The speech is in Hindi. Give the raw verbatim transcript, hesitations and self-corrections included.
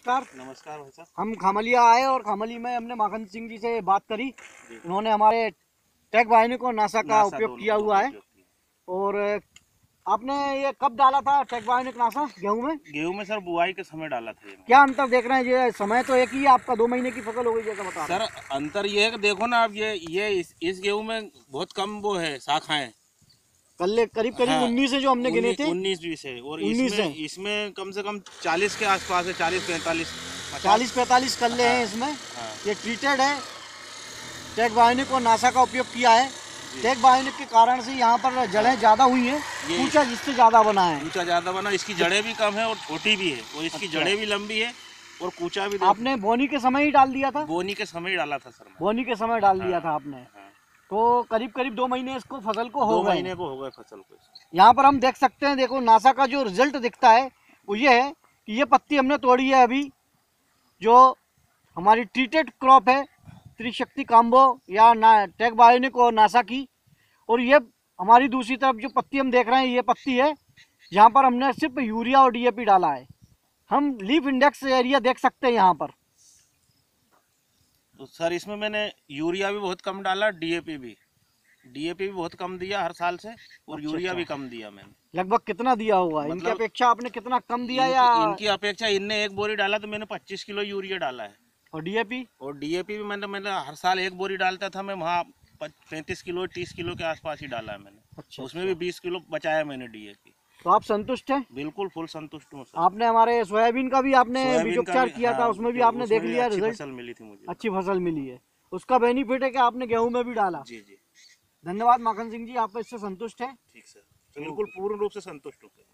नमस्कार। नमस्कार भाई साहब। हम खामलिया आए और खामली में हमने माखन सिंह जी से बात करी। उन्होंने हमारे टेक वाहिनी को नासा का नासा उपयोग दोनों- किया दोनों हुआ है। उपयोग किया। और आपने ये कब डाला था टेक वाहिनी का नासा गेहूं में? गेहूं में सर बुआई के समय डाला था ये। क्या अंतर देख रहे हैं? ये समय तो एक ही है, आपका दो महीने की फसल हो गई जैसा बता रहे सर अंतर ये है कि देखो ना, अब ये ये इस, इस गेहूं में बहुत कम वो है शाखाएं। कल करीब करीब हाँ, उन्नीस है जो हमने गिने थे। उन्नीस बीस है और उन्नीस इसमें है। इसमें कम से कम चालीस के आसपास है, चालीस पैंतालीस चालीस पैंतालीस कल्ले हैं इसमें। हाँ। ये ट्रीटेड है, टेक वाहिनी को नासा का उपयोग किया है। टेक वाहिनी के कारण से यहाँ पर जड़ें ज्यादा हुई हैं, ऊंचा जिससे ज्यादा बना है। ऊंचा ज्यादा बना, इसकी जड़ें भी कम है और छोटी भी है और इसकी अच्छा। जड़ें भी लंबी है और कूचा भी। आपने बोनी के समय ही डाल दिया था? बोनी के समय ही डाला था सर। बोनी के समय डाल दिया हाँ, था आपने। हाँ। तो करीब करीब दो महीने इसको फसल को हो दो गए। महीने को हो गए फसल को। यहाँ पर हम देख सकते हैं, देखो नासा का जो रिजल्ट दिखता है वो ये है कि ये पत्ती हमने तोड़ी है अभी, जो हमारी ट्रीटेड क्रॉप है त्रिशक्ति काम्बो या ना टेक बायोनिक और नासा की। और ये हमारी दूसरी तरफ जो पत्ती हम देख रहे हैं, ये पत्ती है जहाँ पर हमने सिर्फ यूरिया और डीएपी डाला है। हम लीफ इंडेक्स एरिया देख सकते हैं यहाँ पर। तो सर इसमें मैंने यूरिया भी बहुत कम डाला, डीएपी भी डीएपी भी बहुत कम दिया हर साल से और अच्छा, यूरिया अच्छा। भी कम दिया मैंने। लगभग कितना दिया होगा? मतलब इनकी अपेक्षा आपने कितना कम दिया? इनकी, या इनकी अपेक्षा इनने एक बोरी डाला तो मैंने पच्चीस किलो यूरिया डाला है। और डीएपी? और डीएपी भी मैंने मैंने हर साल एक बोरी डालता था, मैं वहाँ पैंतीस किलो तीस किलो के आसपास ही डाला है मैंने। अच्छा, उसमें भी बीस किलो बचाया मैंने डीएपी। तो आप संतुष्ट हैं? बिल्कुल फुल संतुष्ट हूँ सर। आपने हमारे सोयाबीन का भी आपने सोयाबीन का बीजोपचार भी- किया था, हाँ, उसमें भी आपने उसमें देख भी लिया अच्छी रिजल्ट? फसल मिली थी मुझे। अच्छी फसल मिली है, उसका बेनिफिट है कि आपने गेहूं में भी डाला। जी जी धन्यवाद माखन सिंह जी, आप इससे संतुष्ट हैं? ठीक सर, बिल्कुल पूर्ण रूप से संतुष्ट हूँ।